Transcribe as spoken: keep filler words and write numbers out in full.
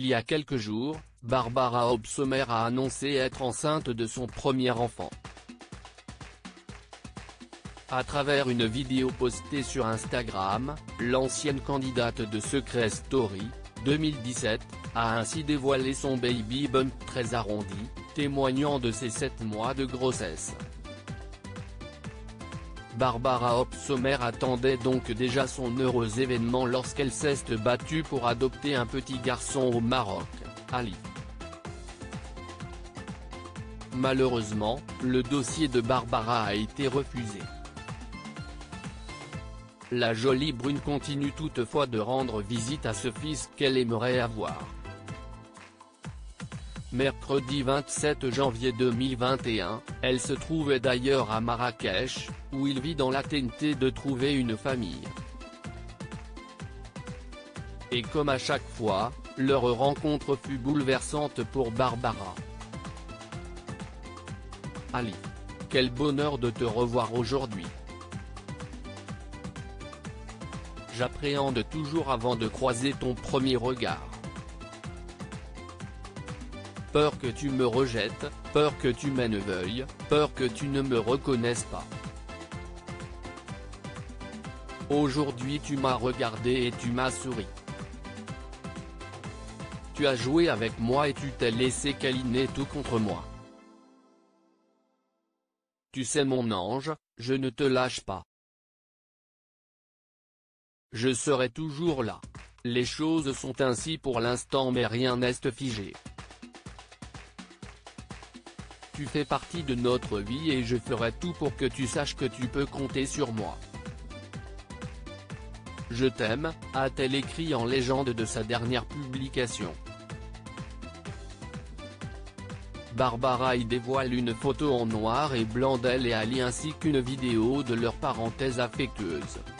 Il y a quelques jours, Barbara Hobsbawm a annoncé être enceinte de son premier enfant. À travers une vidéo postée sur Instagram, l'ancienne candidate de Secret Story, deux mille dix-sept, a ainsi dévoilé son baby bump très arrondi, témoignant de ses sept mois de grossesse. Barbara Hobsbawm attendait donc déjà son heureux événement lorsqu'elle s'est battue pour adopter un petit garçon au Maroc, Ali. Malheureusement, le dossier de Barbara a été refusé. La jolie brune continue toutefois de rendre visite à ce fils qu'elle aimerait avoir. Mercredi vingt-sept janvier deux mille vingt et un, elle se trouvait d'ailleurs à Marrakech, où il vit dans l'attente de trouver une famille. Et comme à chaque fois, leur rencontre fut bouleversante pour Barbara. Ali. Quel bonheur de te revoir aujourd'hui. J'appréhende toujours avant de croiser ton premier regard. Peur que tu me rejettes, peur que tu m'en veuilles, peur que tu ne me reconnaisses pas. Aujourd'hui tu m'as regardé et tu m'as souri. Tu as joué avec moi et tu t'es laissé câliner tout contre moi. Tu sais mon ange, je ne te lâche pas. Je serai toujours là. Les choses sont ainsi pour l'instant mais rien n'est figé. Tu fais partie de notre vie et je ferai tout pour que tu saches que tu peux compter sur moi. Je t'aime, a-t-elle écrit en légende de sa dernière publication. Barbara y dévoile une photo en noir et blanc d'elle et Ali ainsi qu'une vidéo de leur parenthèse affectueuse.